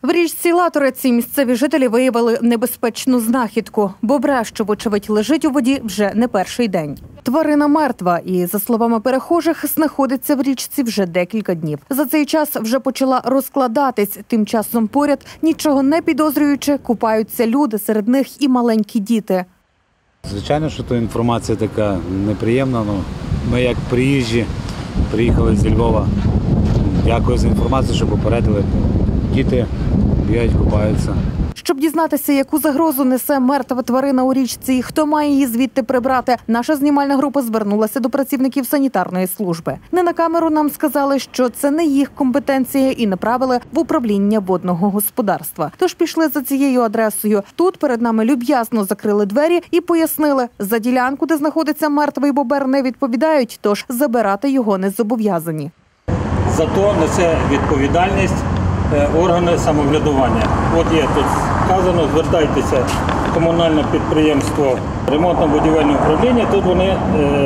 В річці Латореці місцеві жителі виявили небезпечну знахідку. Бобра, що, вочевидь, лежить у воді вже не перший день. Тварина мертва і, за словами перехожих, знаходиться в річці вже декілька днів. За цей час вже почала розкладатись. Тим часом поряд, нічого не підозрюючи, купаються люди, серед них і маленькі діти. Звичайно, що то інформація така неприємна. Ми як приїжджі приїхали зі Львова. Дякую за інформацію, що попередили. Діти бігають, купаються. Щоб дізнатися, яку загрозу несе мертва тварина у річці і хто має її звідти прибрати, наша знімальна група звернулася до працівників санітарної служби. Не на камеру нам сказали, що це не їх компетенція і направили в управління водного господарства. Тож пішли за цією адресою. Тут перед нами люб'язно закрили двері і пояснили, за ділянку, де знаходиться мертвий бобер, не відповідають, тож забирати його не зобов'язані. Зато несе відповідальність органи самоврядування. От є тут вказано, звертайтеся в комунальне підприємство ремонтно-будівельне управління. Тут вони,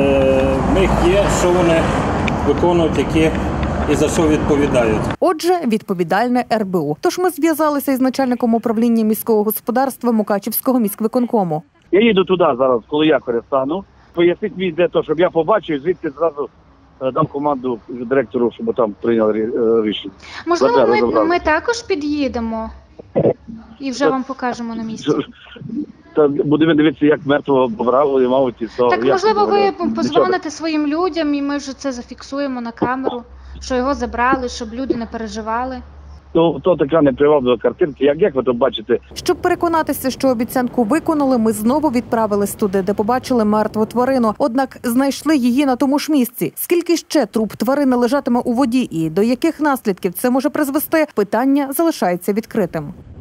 в них є, що вони виконують, які і за що відповідають. Отже, відповідальне РБУ. Тож ми зв'язалися із начальником управління міського господарства Мукачівського міськвиконкому. Я їду туди зараз, коли я перестану. Поясніть мені, де то, щоб я побачив, звідти зразу дам команду директору, щоб там прийняли рішення. Можливо, ми також під'їдемо і вже вам покажемо на місці. Будемо дивитися, як мертвого бобра мабуть, і все. Так, можливо, ви подзвоните своїм людям, і ми вже це зафіксуємо на камеру, що його забрали, щоб люди не переживали. То така неприваблива картинка, як ви то бачите. Щоб переконатися, що обіцянку виконали, ми знову відправились туди, де побачили мертву тварину. Однак знайшли її на тому ж місці. Скільки ще труп тварини лежатиме у воді і до яких наслідків це може призвести, питання залишається відкритим.